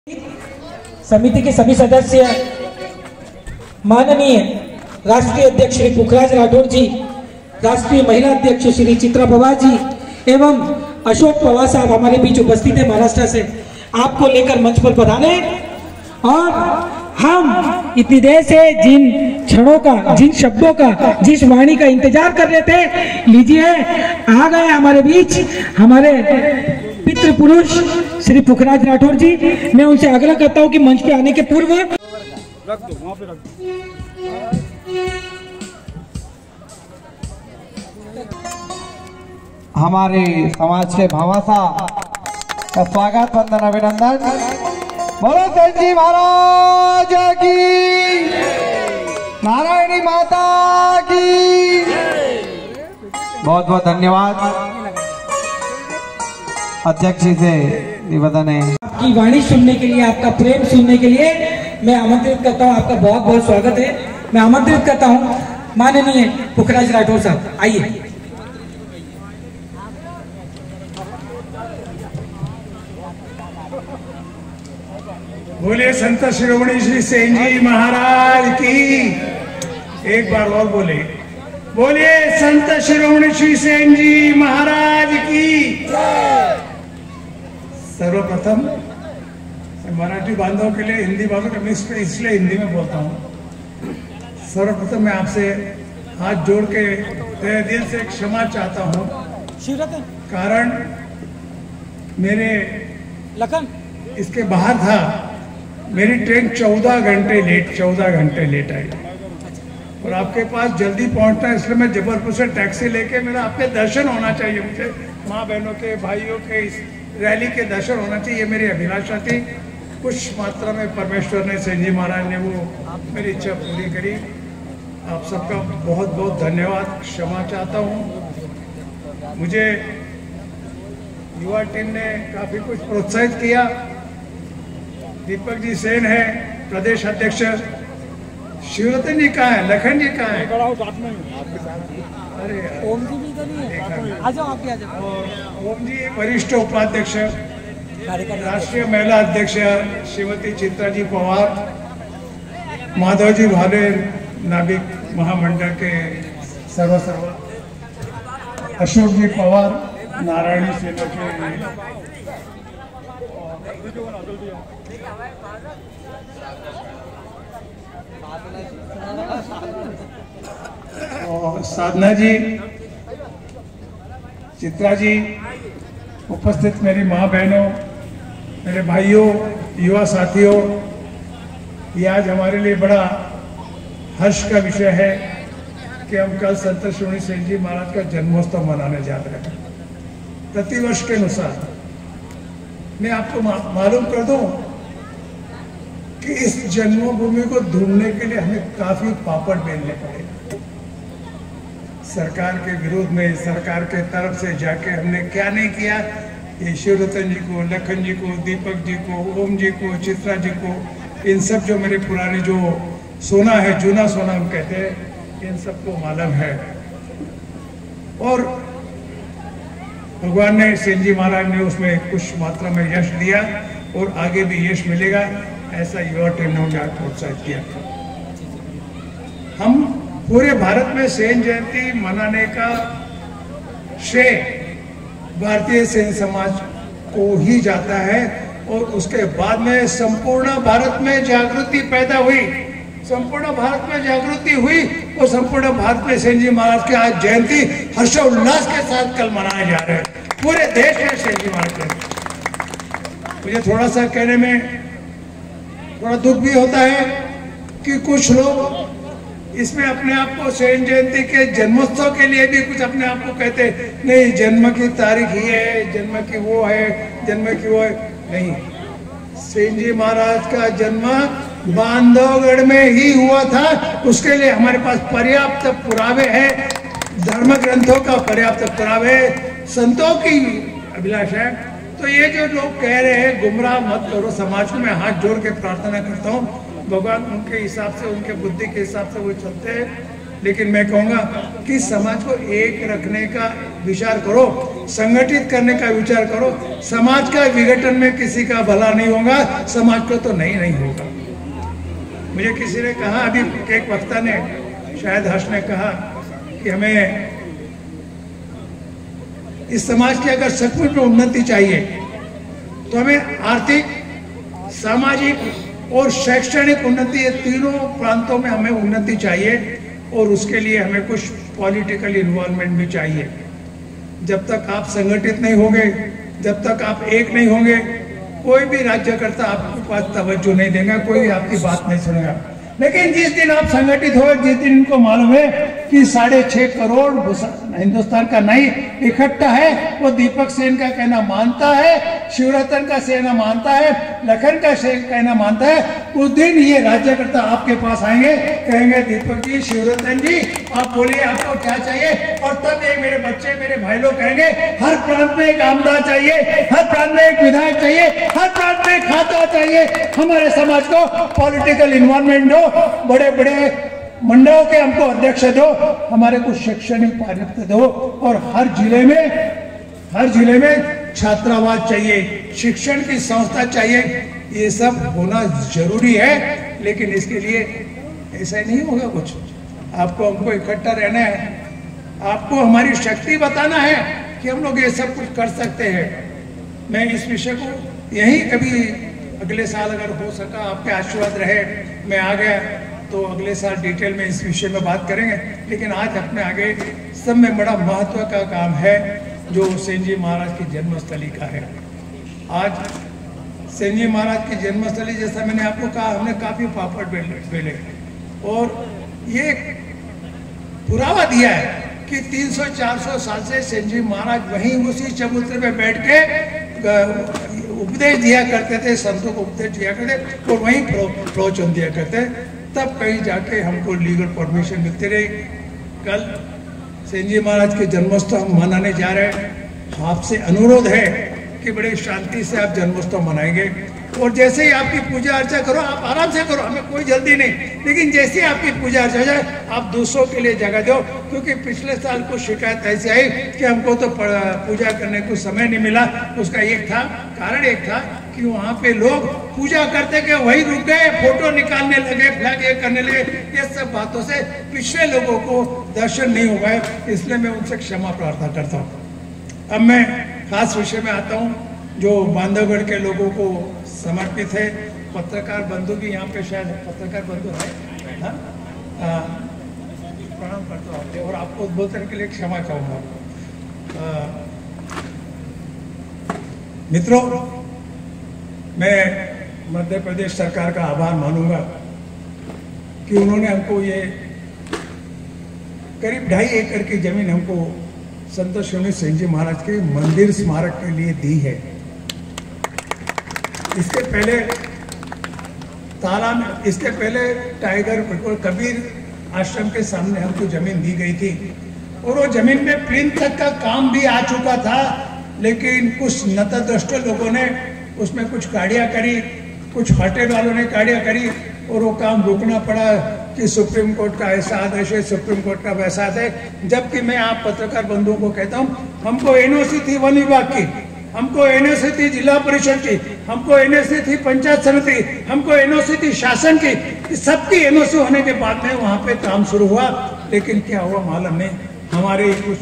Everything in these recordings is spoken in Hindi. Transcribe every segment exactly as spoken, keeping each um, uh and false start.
समिति के सभी सदस्य, माननीय राष्ट्रीय अध्यक्ष श्री पुखराज राठौर जी, राष्ट्रीय महिला अध्यक्ष श्री चित्रा पवार जी एवं अशोक पवार साहब हमारे बीच उपस्थित है महाराष्ट्र से। आपको लेकर मंच पर पधारे और हम इतनी देर से जिन क्षणों का, जिन शब्दों का, जिस वाणी का इंतजार कर रहे थे, लीजिए आ गए हमारे बीच हमारे पितृ पुरुष श्री पुखराज राठौर जी। मैं उनसे आग्रह करता हूं कि मंच पे आने के पूर्व रख दो, वहां पे रख दो। हमारे समाज के भामासा का स्वागत, वंदन, अभिनंदन। बोलो सेन जी महाराज की, नारायणी माता की। बहुत बहुत धन्यवाद। अध्यक्ष जी से निवेदन है, आपकी वाणी सुनने के लिए, आपका प्रेम सुनने के लिए मैं आमंत्रित करता हूं। आपका बहुत बहुत स्वागत है। मैं आमंत्रित करता हूं माननीय पुखराज राठौर साहब, आइए। बोलिए संत शिरोमणि श्री सेन जी महाराज की। एक बार और बोले, बोलिए संत शिरोमणि श्री सेन जी महाराज की। सर्वप्रथम मराठी बांधवों के लिए हिंदी बातों का इसलिए हिंदी में बोलता हूँ। सर्वप्रथम मैं आपसे हाथ जोड़ के तेरे दिल से क्षमा चाहता हूँ, कारण मेरे लखन इसके बाहर था। मेरी ट्रेन चौदह घंटे लेट चौदह घंटे लेट आई और आपके पास जल्दी पहुंचना है, इसलिए मैं जबलपुर से टैक्सी लेके, मेरा आपके दर्शन होना चाहिए, मुझे माँ बहनों के, भाइयों के इस रैली के दर्शन होना चाहिए, मेरी अभिलाषा थी। कुछ मात्रा में परमेश्वर ने, सेन जी महाराज ने वो मेरी इच्छा पूरी करी। आप सबका बहुत बहुत धन्यवाद। क्षमा चाहता हूँ। मुझे युवा टीम ने काफ़ी कुछ प्रोत्साहित किया। दीपक जी सेन है प्रदेश अध्यक्ष, शिवरतन जी कहाँ है, लखन जी कहाँ है? अरे ओम जी भी तो नहीं है, आ जाओ आप, आ जाओ। और ओम जी वरिष्ठ उपाध्यक्ष, राष्ट्रीय महिला अध्यक्ष श्रीमती चित्रा जी पवार, माधव जी भाले नाविक महामंडल के सर्व सर्व, अशोक जी पवार नारायणी सेना के, और साधना जी, चित्रा जी, उपस्थित मेरी माँ बहनों, मेरे भाइयों, युवा साथियों, ये आज हमारे लिए बड़ा हर्ष का विषय है कि हम कल संत शिरोमणि सेन जी महाराज का जन्मोत्सव मनाने जा रहे हैं। प्रतिवर्ष के अनुसार मैं आपको मा, मालूम कर दूं कि इस जन्मभूमि को ढूंढने के लिए हमें काफी पापड़ बेलने पड़े। सरकार के विरोध में, सरकार के तरफ से जाके हमने क्या नहीं किया। ये शिवरतन जी को, लखन जी को, दीपक जी को, ओम जी को, चित्रा जी को, इन सब जो मेरे पुराने जो सोना है, जूना सोना हम कहते हैं, इन सबको मालूम है। और भगवान ने, सेन जी महाराज ने उसमें कुछ मात्रा में यश दिया और आगे भी यश मिलेगा, ऐसा युवा टीम ने मुझे प्रोत्साहित किया। हम पूरे भारत में सेन जयंती मनाने का श्रेय भारतीय सेन समाज को ही जाता है और उसके बाद में संपूर्ण भारत में जागृति पैदा हुई, संपूर्ण भारत में जागृति हुई और संपूर्ण भारत में सेन जी महाराज की आज जयंती हर्षोल्लास के साथ कल मनाए जा रहे हैं। पूरे देश में सेन जी महाराज जयंती। मुझे थोड़ा सा कहने में थोड़ा दुख भी होता है कि कुछ लोग इसमें अपने आप को सेन जयंती के जन्मोत्सव के लिए भी कुछ अपने आप को कहते नहीं, जन्म की तारीख ये है, जन्म की वो है, जन्म की वो है। नहीं, सेन जी महाराज का जन्म बांधवगढ़ में ही हुआ था। उसके लिए हमारे पास पर्याप्त पुरावे हैं, धर्म ग्रंथों का पर्याप्त पुरावे, संतों की अभिलाषा है। तो ये जो लोग कह रहे हैं गुमराह मत करो समाज को, मैं हाथ जोड़ के प्रार्थना करता हूँ, भगवान उनके हिसाब से, उनके बुद्धि के हिसाब से वो चलते हैं। लेकिन मैं कहूँगा कि समाज को एक रखने का विचार करो, संगठित करने का विचार करो। समाज का विघटन में किसी का भला नहीं होगा, समाज को तो नहीं नहीं होगा। मुझे किसी ने कहा, अभी एक वक्ता ने, शायद हर्ष ने कहा कि हमें इस समाज की अगर सचमुच में उन्नति चाहिए तो हमें आर्थिक, सामाजिक और शैक्षणिक उन्नति, ये तीनों प्रांतों में हमें उन्नति चाहिए और उसके लिए हमें कुछ पॉलिटिकल इन्वॉल्वमेंट भी चाहिए। जब तक आप संगठित नहीं होंगे, जब तक आप एक नहीं होंगे, कोई भी राज्यकर्ता आपके पास तवज्जो नहीं देगा, कोई आपकी बात नहीं सुनेगा। लेकिन जिस दिन आप संगठित हो, जिस दिन इनको मालूम है कि साढ़े छह करोड़ हिंदुस्तान का नहीं इकट्ठा है, वो दीपक सेन का कहना मानता है, शिवरतन का कहना मानता है, लखन का कहना मानता है, उस दिन ये राज्यकर्ता आपके पास आएंगे, कहेंगे दीपक जी, शिवरतन जी, आप बोलिए आपको क्या चाहिए। और तब ये मेरे बच्चे, मेरे भाई लोग कहेंगे हर प्रांत में एक आमदार चाहिए, हर प्रांत में एक विधायक चाहिए, हर प्रांत में एक खाता चाहिए। हमारे समाज को पॉलिटिकल इन्वॉल्वमेंट दो, बड़े बड़े मंडलों के हमको अध्यक्ष दो, हमारे को शैक्षणिक पारित दो, और हर जिले में हर जिले में छात्रावास चाहिए, शिक्षण की संस्था चाहिए। ये सब होना जरूरी है, लेकिन इसके लिए ऐसा नहीं होगा कुछ। आपको हमको इकट्ठा रहना है, आपको हमारी शक्ति बताना है कि हम लोग ये सब कुछ कर सकते हैं। मैं इस विषय को यही कभी अगले साल अगर हो सका, आपके आशीर्वाद रहे, मैं आ गया तो अगले साल डिटेल में इस विषय में बात करेंगे। लेकिन आज अपने आगे सब में बड़ा महत्व का काम है जो सेन जी महाराज की जन्मस्थली का है। आज सेन जी महाराज की जन्मस्थली, जैसा मैंने आपको कहा, हमने काफी पापड़ बेले और ये पुरावा दिया है कि तीन सौ चार सौ साल से सेन जी महाराज वहीं उसी चबूतरे पे बैठ के उपदेश दिया करते थे, संतों को उपदेश दिया करते और वहीं प्रवचन दिया करते। तब कहीं जाके हमको लीगल परमिशन मिलती रही। कल सेन जी महाराज के जन्मोत्सव हम मनाने जा रहे हैं। आपसे अनुरोध है कि बड़े शांति से आप जन्मोत्सव मनाएंगे, और जैसे ही आपकी पूजा अर्चा करो, आप आराम से करो, हमें कोई जल्दी नहीं, लेकिन जैसे ही आपकी पूजा अर्चा जाए आप दूसरों के लिए जगह दो। क्योंकि पिछले साल कुछ शिकायत ऐसी आई कि हमको तो पूजा करने को समय नहीं मिला। उसका एक था कारण एक था कि वहाँ पे लोग पूजा करते के वही रुक गए, फोटो निकालने लगे, फ्लैग ये करने लगे। ये सब बातों से पिछले लोगों को दर्शन नहीं हो गए, इसलिए मैं उनसे क्षमा प्रार्थना करता हूँ। अब मैं खास विषय में आता हूँ जो बांधवगढ़ के लोगों को समर्पित है। पत्रकार बंधु भी यहाँ पे, शायद पत्रकार बंधु है, हाँ? प्रणाम करता हूँ और आपको उद्बोधन के लिए क्षमा चाहूँगा। मित्रों, मैं मध्य प्रदेश सरकार का आभार मानूंगा कि उन्होंने हमको ये करीब ढाई एकड़ की जमीन हमको संत शिरोमणि सेन जी महाराज के मंदिर स्मारक के लिए दी है। इसके पहले ताला में, इसके पहले टाइगर कबीर आश्रम के सामने हमको जमीन दी गई थी और वो जमीन में प्रिंट तक का काम भी आ चुका था, लेकिन कुछ नतद्रष्ट लोगों ने उसमें कुछ गाड़ियाँ करी, कुछ होटल वालों ने गाड़ियाँ करी और वो काम रोकना पड़ा कि सुप्रीम कोर्ट का ऐसा आदेश है, सुप्रीम कोर्ट का वैसा आदेश है। जबकि मैं आप पत्रकार बंधुओं को कहता हूँ, हमको एनओसी थी वन विभाग की, हमको एनओसी थी जिला परिषद की, हमको एनओसी थी पंचायत समिति, हमको एनओसी थी शासन की। सबकी एनओसी होने के बाद में वहां पे काम शुरू हुआ, लेकिन क्या हुआ मालूम नहीं। हमारे कुछ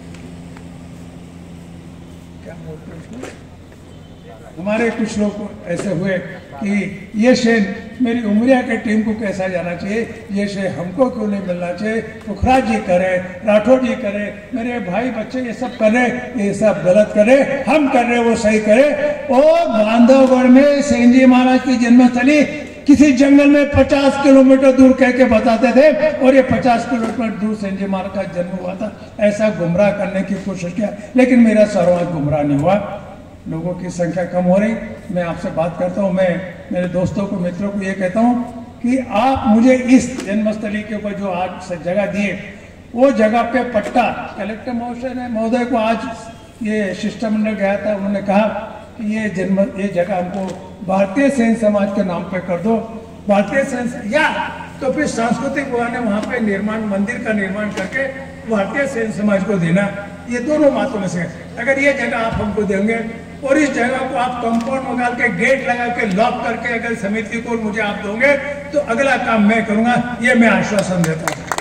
क्या बोलते हैं, हमारे कुछ लोग ऐसे हुए कि ये शेर मेरी उमरिया के टीम को कैसा जाना चाहिए, ये शेर हमको क्यों नहीं मिलना चाहिए। पुखराज जी करे, राठौर जी करे, मेरे भाई बच्चे ये सब कर रहे, ये सब गलत करे, हम कर रहे वो सही करे। और बांधवगढ़ में सेन जी महाराज की जन्मस्थली किसी जंगल में पचास किलोमीटर दूर कह के बताते थे और ये पचास किलोमीटर दूर सेन जी महाराज का जन्म हुआ था। ऐसा गुमराह करने की कोशिश किया, लेकिन मेरा सर्वांग गुमराह नहीं हुआ। लोगों की संख्या कम हो रही। मैं आपसे बात करता हूँ, मैं मेरे दोस्तों को, मित्रों को ये कहता हूँ कि आप मुझे इस जन्मस्थली के ऊपर जो आज जगह दिए, वो जगह पे पट्टा कलेक्टर महोदय ने महोदय को आज ये शिष्टमंडल गया था, उन्होंने कहा कि ये जन्म ये जगह हमको भारतीय सेन समाज के नाम पे कर दो। भारतीय सेन या तो फिर सांस्कृतिक विभाग ने वहाँ पे निर्माण, मंदिर का निर्माण करके भारतीय सेन समाज को देना। ये दोनों बातों में से अगर ये जगह आप हमको देंगे और इस जगह को आप कंपाउंड में डाल के गेट लगा के लॉक करके अगर समिति को मुझे आप दोगे तो अगला काम मैं करूंगा, ये मैं आश्वासन देता हूं।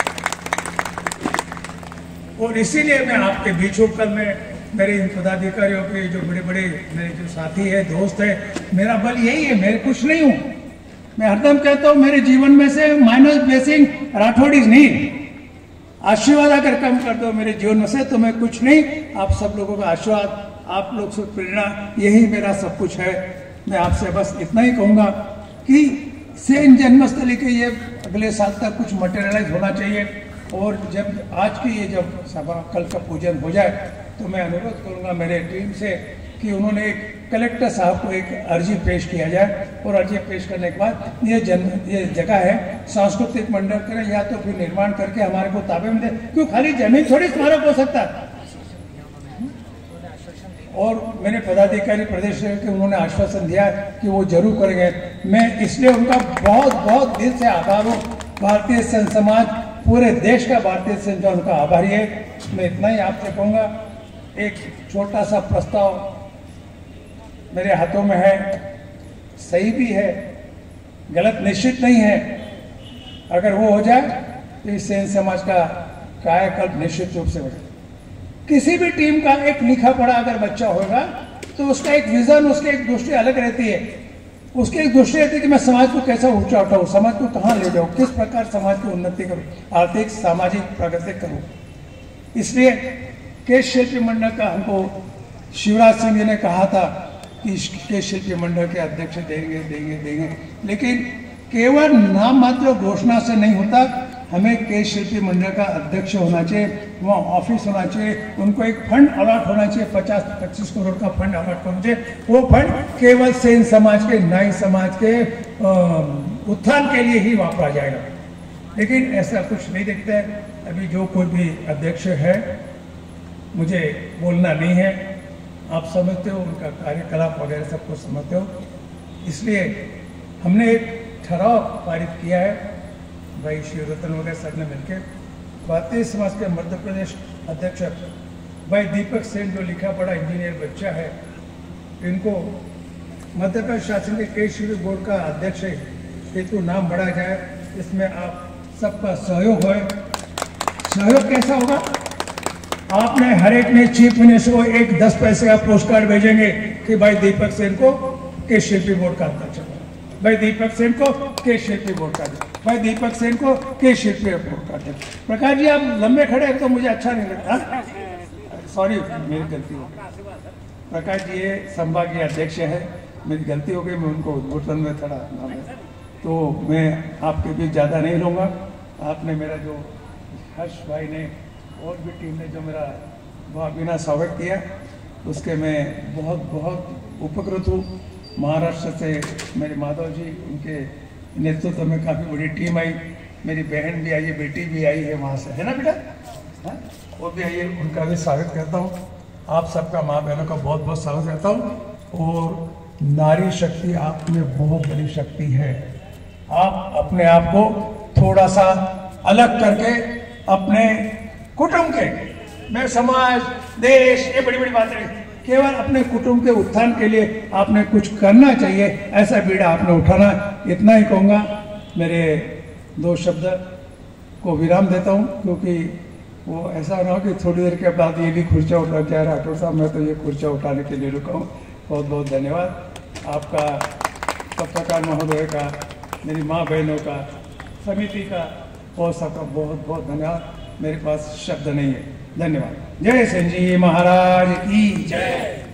और इसीलिए मैं आपके बीच हूं। कल मैं मेरे इन पदाधिकारियों के जो बड़े बड़े मेरे जो साथी है, दोस्त है, मेरा बल यही है, मैं कुछ नहीं हूं। मैं हरदम कहता हूं मेरे जीवन में से माइनस ब्लेसिंग राठौड़ीज नहीं, आशीर्वाद अगर कम कर दो मेरे जीवन में से तो मैं कुछ नहीं। आप सब लोगों का आशीर्वाद, आप लोग से प्रेरणा, यही मेरा सब कुछ है। मैं आपसे बस इतना ही कहूंगा कि सेन जन्मस्थली के ये अगले साल तक कुछ मटेरियलाइज होना चाहिए। और जब आज की ये जब सभा कल का पूजन हो जाए तो मैं अनुरोध करूंगा मेरे टीम से कि उन्होंने एक कलेक्टर साहब को एक अर्जी पेश किया जाए और अर्जी पेश करने के बाद ये जन ये जगह है सांस्कृतिक मंडल करें या तो फिर निर्माण करके हमारे को ताबे में दे, क्यों खाली जमीन थोड़ी स्मारक हो सकता है। और मेरे पदाधिकारी प्रदेश के उन्होंने आश्वासन दिया कि वो जरूर करेंगे। मैं इसलिए उनका बहुत बहुत दिल से आभार हूँ। भारतीय संत समाज, पूरे देश का भारतीय संत उनका आभारी है। मैं इतना ही आपसे कहूँगा, एक छोटा सा प्रस्ताव मेरे हाथों में है, सही भी है, गलत निश्चित नहीं है। अगर वो हो जाए तो इस सेन समाज का कायाकल्प निश्चित रूप से हो जाए। किसी भी टीम का एक लिखा पढ़ा अगर बच्चा होगा तो उसका एक विजन, उसकी एक दृष्टि अलग रहती है। उसकी एक दृष्टि रहती है कि मैं समाज को कैसा ऊंचा उठाऊं, समाज को कहाँ ले जाऊं, किस प्रकार समाज की उन्नति करूं, आर्थिक सामाजिक प्रगति करूं। इसलिए केश शिल्पी मंडल का हमको शिवराज सिंह जी ने कहा था कि केश शिल्पी मंडल के अध्यक्ष देंगे देंगे देंगे, लेकिन केवल नाम मात्र घोषणा से नहीं होता। हमें केश शिल्पी मंडल का अध्यक्ष होना चाहिए, वहाँ ऑफिस होना चाहिए, उनको एक फंड अलॉट होना चाहिए, पचास पच्चीस करोड़ का फंड अलॉट होना चाहिए। वो फंड केवल सेन समाज के, नाई समाज के उत्थान के लिए ही वापरा जाएगा। लेकिन ऐसा कुछ नहीं दिखता है। अभी जो कोई भी अध्यक्ष है, मुझे बोलना नहीं है, आप समझते हो उनका कार्यकलाप वगैरह सब कुछ समझते हो। इसलिए हमने एक ठहराव पारित किया है, भाई शिवरतन वगैरह सर ने मिलकर। भारतीय समाज के मध्य प्रदेश अध्यक्ष भाई दीपक सेन जो लिखा पढ़ा इंजीनियर बच्चा है, इनको मध्य प्रदेश शासन के केश शिल्पी बोर्ड का अध्यक्ष हेतु नाम बढ़ाया जाए। इसमें आप सबका सहयोग है। सहयोग कैसा होगा? आपने हर एक ने चीफ मिनिस्टर को एक दस पैसे का पोस्ट कार्ड भेजेंगे कि भाई दीपक सेन को केश शिल्पी बोर्ड का अध्यक्ष, भाई दीपक सेन को केश शिल्पी बोर्ड का अध्यक्ष, भाई दीपक सेन को केश शिल्पी बोर्ड का अध्यक्ष। प्रकाश जी आप लंबे खड़े हैं तो मुझे अच्छा नहीं लगता, सॉरी मेरी गलती हो। प्रकाश जी ये संभागीय अध्यक्ष है, मेरी गलती हो गई, मैं उनको उद्घाटन में थोड़ा नाम है तो मैं आपके बीच ज़्यादा नहीं लूँगा। आपने मेरा जो हर्ष भाई ने और भी टीम ने जो मेरा बहुत बिना स्वागत किया उसके मैं बहुत बहुत उपकृत हूँ। महाराष्ट्र से मेरे माधव जी, उनके नेतृत्व में काफ़ी बड़ी टीम आई, मेरी बहन भी आई है, बेटी भी आई है वहाँ से, है ना बेटा, हाँ वो भी आई है, उनका भी स्वागत करता हूँ। आप सबका माँ बहनों का बहुत बहुत स्वागत करता हूँ। और नारी शक्ति आप में बहुत बड़ी शक्ति है। आप अपने आप को थोड़ा सा अलग करके अपने कुटुंब के, मैं समाज देश ये बड़ी बड़ी बातें, केवल अपने कुटुंब के उत्थान के लिए आपने कुछ करना चाहिए, ऐसा बीड़ा आपने उठाना। इतना ही कहूँगा, मेरे दो शब्द को विराम देता हूँ, क्योंकि वो ऐसा ना हो कि थोड़ी देर के बाद ये भी खुर्चा उठा जाए राठौर साहब, मैं तो ये खुर्चा उठाने के लिए रुका हूँ। बहुत बहुत धन्यवाद आपका, पत्रकार महोदय का, मेरी माँ बहनों का, समिति का और सबका बहुत बहुत धन्यवाद। मेरे पास शब्द नहीं है। धन्यवाद। जय सेन जी महाराज की जय।